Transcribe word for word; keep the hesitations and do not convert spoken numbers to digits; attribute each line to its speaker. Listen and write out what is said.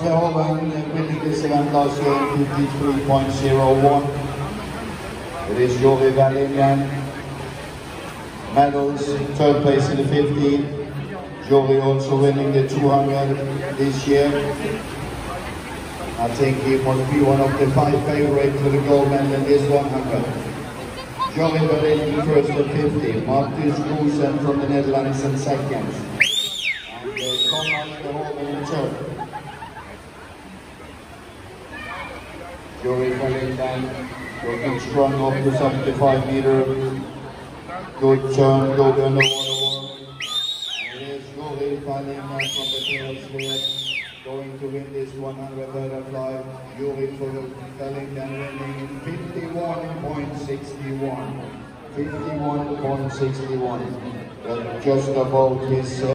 Speaker 1: Verhoeven winning this event last year in fifty-three point zero one. It is Jori Valinden. Medals, third place in the fifty. Jori also winning the two hundred this year. I think he must be one of the five favorites for the gold medal in this one hundred. Jori Valinden first at fifty. Marcus Goosen from the Netherlands in second. And uh, Thomas Verhoeven in third. Jori Valinden looking strong up to seventy-five meter. Good turn, good underwater. And it is Jori Valinden from the third going to win this one hundred butterfly. Jori Valinden winning fifty-one point six one. fifty-one point six one. Just about his. Uh,